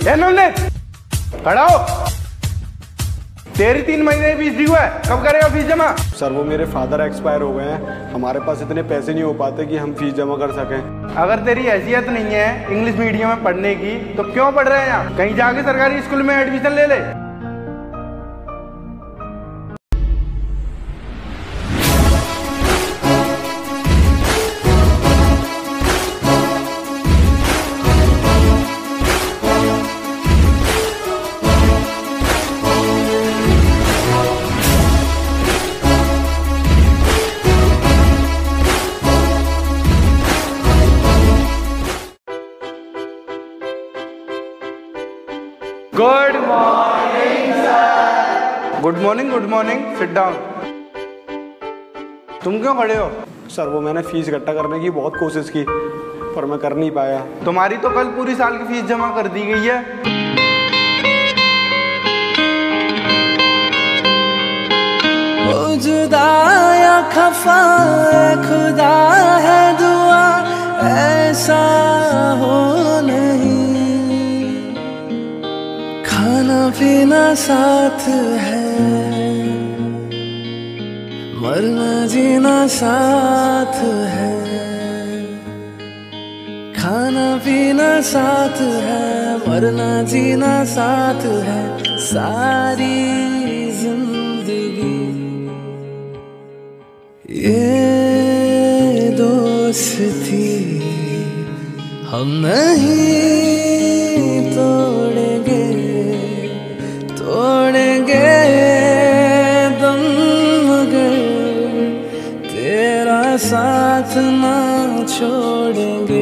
खड़ा हो। तेरी 3 महीने फीस ड्यू है, कब करेगा फीस जमा? सर वो मेरे फादर एक्सपायर हो गए हैं, हमारे पास इतने पैसे नहीं हो पाते कि हम फीस जमा कर सकें। अगर तेरी हैसियत नहीं है इंग्लिश मीडियम में पढ़ने की तो क्यों पढ़ रहे हैं यहाँ? कहीं जाके सरकारी स्कूल में एडमिशन ले ले। Good morning sir. Good morning, sit down. तुम क्यों खड़े हो? सर वो मैंने फीस इकट्ठा करने की बहुत कोशिश की पर मैं कर नहीं पाया। तुम्हारी तो कल पूरी साल की फीस जमा कर दी गई है। ओ जुदा या खफा खुदा है दुआ ऐसा हो नहीं, खाना पीना साथ है, मरना जीना साथ है, खाना पीना साथ है, मरना जीना साथ है, सारी जिंदगी ये दोस्ती हम नहीं तोड़ेंगे, तोड़ेंगे दम मगर तेरा साथ ना छोड़ेंगे।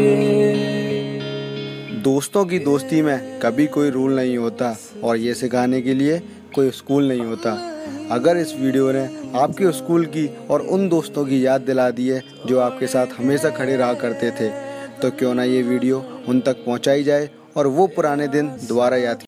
दोस्तों की दोस्ती में कभी कोई रूल नहीं होता और ये सिखाने के लिए कोई स्कूल नहीं होता। अगर इस वीडियो ने आपके स्कूल की और उन दोस्तों की याद दिला दी है जो आपके साथ हमेशा खड़े रहा करते थे, तो क्यों ना ये वीडियो उन तक पहुंचाई जाए और वो पुराने दिन दोबारा याद